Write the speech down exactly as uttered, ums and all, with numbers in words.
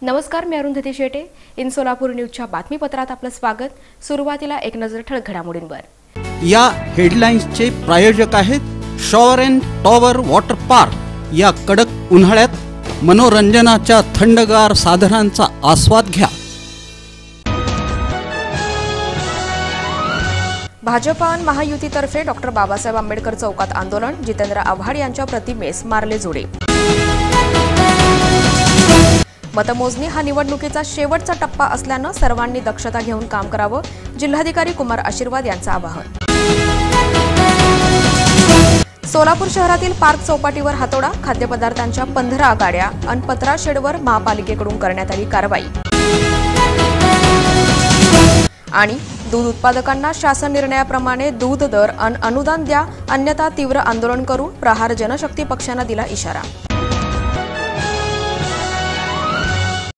नमस्कार, मी अरुंधती शेटे. इन सोलापूर न्यूजच्या बातमीपत्रात आपलं स्वागत. सुरुवातीला एक नजर ठळक घडामोडींवर. या हेडलाईन्सचे प्रायोजक आहेत shower and tower water park. या कडक उन्हाळ्यात मनोरंजनाच्या थंडगार साधनांचा आस्वाद घ्या. भाजप आणि महायुतीतर्फे डॉक्टर बाबासाहेब आंबेडकर चौकात आंदोलन. जितेंद्र आव्हाड यांच्या प्रतिमेस मारले जोडे. मतमोजणी हा निवडणुकीचा शेवटचा टप्पा असल्यानं सर्वांनी दक्षता घेऊन काम करावं. जिल्हाधिकारी कुमार आशीर्वाद यांचं आवाहन. सोलापूर शहरातील पार्क चौपाटीवर हातोडा. खाद्यपदार्थांच्या पंधरा गाड्या आणि पत्रा शेडवर महापालिकेकडून करण्यात आली कारवाई. आणि दूध उत्पादकांना शासन निर्णयाप्रमाणे दूध दर आणि अनुदान द्या, अन्यथा तीव्र आंदोलन करू. प्रहार जनशक्ती पक्षानं दिला इशारा.